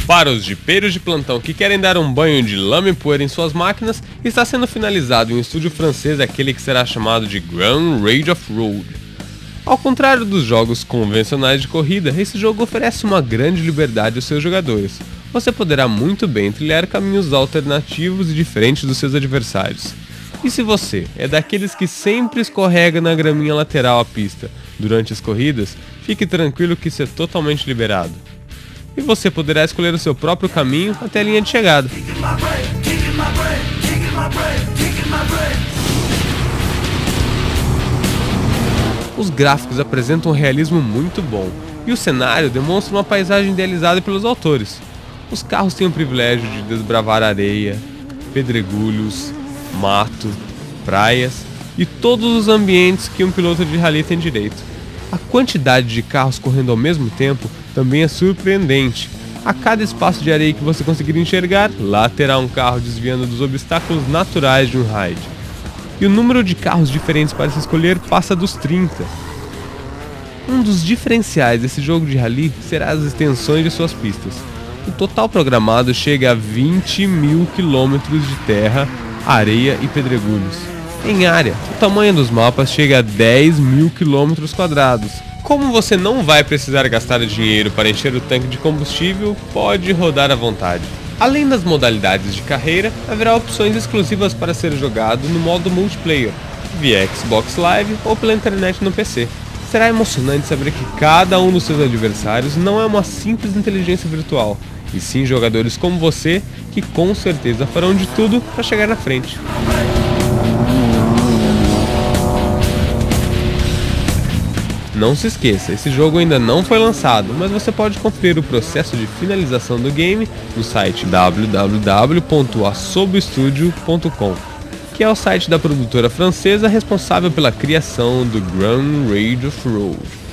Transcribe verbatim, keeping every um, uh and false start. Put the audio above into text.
Para os jipeiros de plantão que querem dar um banho de lama e poeira em suas máquinas, está sendo finalizado em um estúdio francês aquele que será chamado de Grand Rage Off-Road. Ao contrário dos jogos convencionais de corrida, esse jogo oferece uma grande liberdade aos seus jogadores. Você poderá muito bem trilhar caminhos alternativos e diferentes dos seus adversários. E se você é daqueles que sempre escorrega na graminha lateral à pista durante as corridas, fique tranquilo que isso é totalmente liberado. E você poderá escolher o seu próprio caminho até a linha de chegada. Os gráficos apresentam um realismo muito bom, e o cenário demonstra uma paisagem idealizada pelos autores. Os carros têm o privilégio de desbravar areia, pedregulhos, mato, praias e todos os ambientes que um piloto de rally tem direito. A quantidade de carros correndo ao mesmo tempo também é surpreendente. A cada espaço de areia que você conseguir enxergar, lá terá um carro desviando dos obstáculos naturais de um raid. E o número de carros diferentes para se escolher passa dos trinta. Um dos diferenciais desse jogo de rally será as extensões de suas pistas. O total programado chega a vinte mil quilômetros de terra, areia e pedregulhos. Em área, o tamanho dos mapas chega a dez mil quilômetros quadrados. Como você não vai precisar gastar dinheiro para encher o tanque de combustível, pode rodar à vontade. Além das modalidades de carreira, haverá opções exclusivas para ser jogado no modo multiplayer, via Xbox Live ou pela internet no P C. Será emocionante saber que cada um dos seus adversários não é uma simples inteligência virtual, e sim jogadores como você que com certeza farão de tudo para chegar na frente. Não se esqueça, esse jogo ainda não foi lançado, mas você pode conferir o processo de finalização do game no site w w w ponto asobostudio ponto com, que é o site da produtora francesa responsável pela criação do Grand Rage Off-Road.